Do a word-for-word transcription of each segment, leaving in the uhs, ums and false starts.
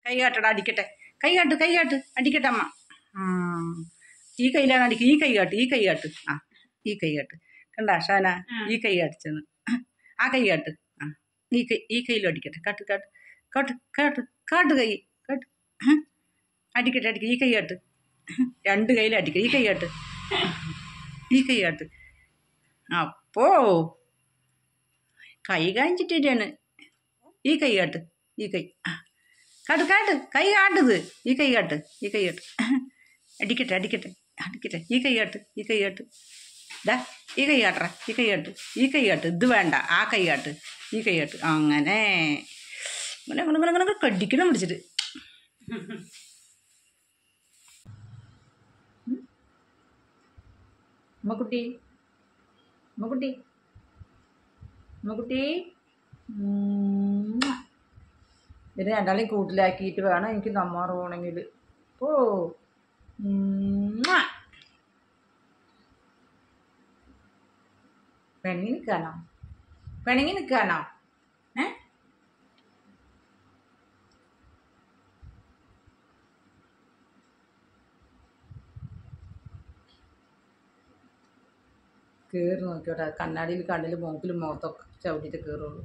കൈ കാട്ടടാ, അടിക്കട്ടെ. കൈ കാട്ട്, കൈ കാട്ട്, അടിക്കട്ടെ അമ്മ. ആ ഈ കൈയിലാണ് അടിക്കുക. ഈ കൈ കാട്ട്, ഈ കൈ കാട്ട്. ആ ഈ കൈ കാട്ട്. കണ്ടാ ഷാന, ഈ കൈ കാട്ടിച്ചെന്ന്. ആ കൈ കാട്ട്. ആ ഈ കൈ, ഈ കൈയിലും അടിക്കട്ടെ. കാട്ട് കാട്ട് കാട്ട് കാട്ട് കാട്ട് കൈ കാട്ട്. അടിക്കട്ടെ, അടിക്ക. ഈ കൈ കാട്ട്. രണ്ട് കൈയിലും അടിക്ക. ഈ കൈ കാട്ട്, ഈ കൈ കാട്ട്. അപ്പോ കൈ കാണിച്ചിട്ടാണ്. ഈ കൈ കാട്ട്, ഈ കൈ കാട്ട് കാട്ട്. കൈ കാട്ടത്. ഈ കൈ കാട്ട്, ഈ കൈ കാട്ട്. അടിക്കട്ടെ, അടിക്കട്ടെ, അടിക്കട്ടെ. ഈ കൈ കാട്ട്, ഈ കൈ കാട്ട്. ഡാ ഈ കൈ കാട്ടറ, ഈ കൈ കാട്ട്, ഈ കൈ കാട്ട്. ഇത് വേണ്ട, ആ കൈ കാട്ട്, ഈ കൈ കാട്ട്. അങ്ങനെ അങ്ങനെ അങ്ങനെ അങ്ങനെ അങ്ങനെ കടിക്കണം പിടിച്ചിട്ട്. അമ്മക്കുട്ടി, അമ്മക്കുട്ടി, അമ്മക്കുട്ടി. ഇതിന് രണ്ടാളെയും കൂട്ടിലാക്കിയിട്ട് വേണം എനിക്ക് നമ്മാറ് പോകണമെങ്കിൽ. ഓ പിണങ്ങി നിൽക്കാനോ? പിണങ്ങി നിൽക്കാനോ? ഏ കയറി നോക്കിയോട്ടെ. കണ്ണാടിയിൽ കണ്ണിൽ മൂക്കിലും മുഖത്തൊക്കെ ചവിട്ടിയിട്ട് കയറുള്ളൂ.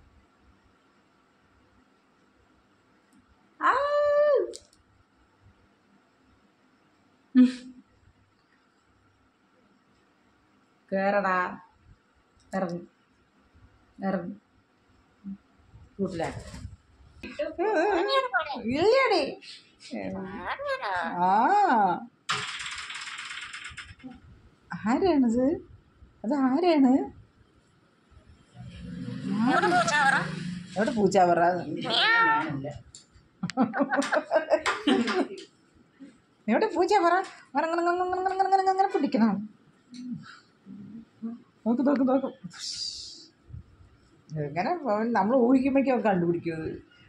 കേറടാ, ഇറങ്ങി ഇറങ്ങി കൂട്ടിലാക്കി. ഇല്ലടി. ആ ആരാണിത്? അത് ആരാണ്? എവിടെ പൂച്ചാവറ? എവിടെ പൂച്ചാവറ? അങ്ങനെ പിടിക്കണം. നോക്ക് നോക്ക് നോക്ക്. എങ്ങനെ നമ്മൾ ഊഹിക്കുമ്പോഴേക്കും അവൻ കണ്ടുപിടിക്കുന്നത്.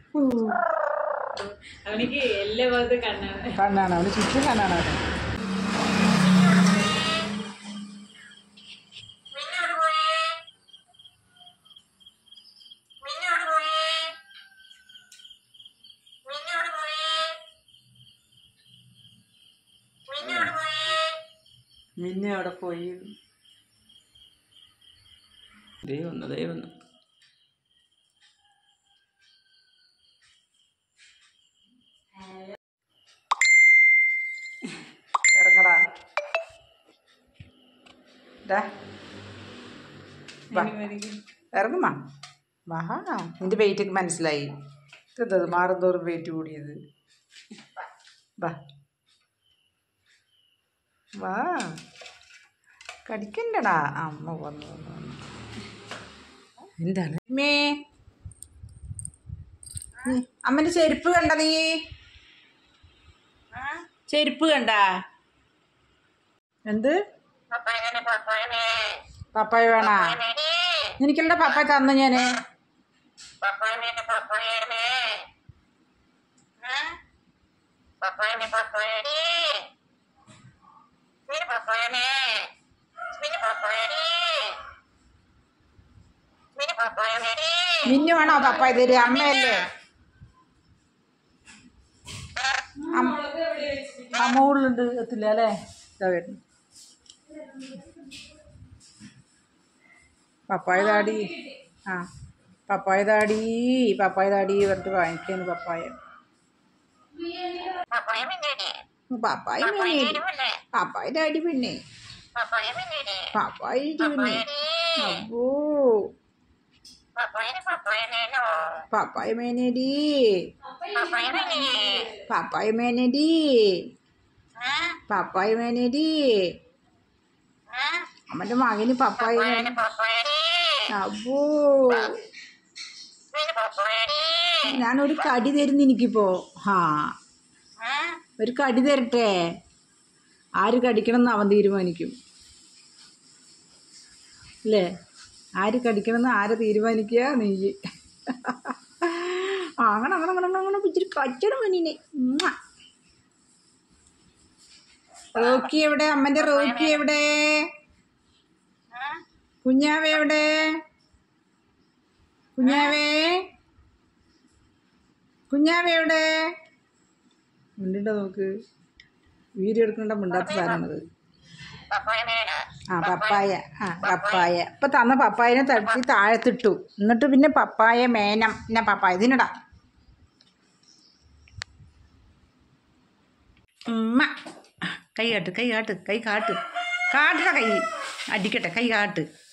കണ്ണാണ് അവന് ചുറ്റും കണ്ണാണ് അവന്. മിന്നു അവിടെ പോയി. ദേ വന്നു, ദേ വന്നു. ഇറങ്ങടാ. ഇറങ്ങുമാ. വാ, നിന്റെ വെയിറ്റ് മനസ്സിലായി. ഇതെന്തത് മാറുന്തോറും വെയിറ്റ് കൂടിയത്. വാ വാ, കടിക്കണ്ടടാ. അമ്മ വന്നു വന്നു വന്നു. എന്താണ് മേ? അമ്മന്റെ ചെരുപ്പ് കണ്ട? നീ ചെരുപ്പ് കണ്ട? എന്ത് പപ്പായ വേണ? എനിക്കല്ല പപ്പായ തന്നു ഞാന്. മിന്നു വേണോ പപ്പായ തരും? അമ്മയല്ലേ? അമ്മ ഉള്ളുണ്ട് എത്തില്ല അല്ലേ? ഇതാ വരുന്നു പപ്പായ താടി. ആ പപ്പായ താടി, പപ്പായ താടി പറഞ്ഞിട്ട് വാങ്ങിക്കുന്നു പപ്പായ. പപ്പായ പപ്പായ താടി പിന്നെ പപ്പായ പിന്നെ. അപ്പോ പപ്പായ മേനടി, പപ്പായ മേനടി, പപ്പായ മേനടി. അമ്മന്റെ മകന് പപ്പായ. അപ്പോ ഞാനൊരു കടി തരുന്നു എനിക്കിപ്പോ. ഹാ ഒരു കടി തരട്ടെ? ആര് കടിക്കണം എന്ന് അവൻ തീരുമാനിക്കും അല്ലേ? ആര് കടിക്കണമെന്ന് ആരെ തീരുമാനിക്കുക? നീ. അങ്ങനെ അങ്ങനെ അങ്ങനെ അങ്ങനെ പിച്ചിരി കച്ചടം മീനെ. റോക്കി എവിടെ? അമ്മന്റെ റോക്കി എവിടെ? കുഞ്ഞാവേ എവിടെ? കുഞ്ഞാവേ കുഞ്ഞാവയുടെ മിണ്ടിണ്ട നോക്ക്. വീഡിയോ എടുക്കേണ്ട മിണ്ടാത്ത സാധനമാണത്. ആ പപ്പായ. ആ പപ്പായ ഇപ്പം തന്ന പപ്പായനെ തട്ടി താഴത്തിട്ടു. എന്നിട്ട് പിന്നെ പപ്പായ മേനം പിന്നെ പപ്പായ ഇതിനടാ ഉമ്മ. കൈ കാട്ട് കൈ കാട്ട് കൈ കാട്ട് കാട്ടട കൈ അടിക്കട്ടെ കൈ കാട്ട്.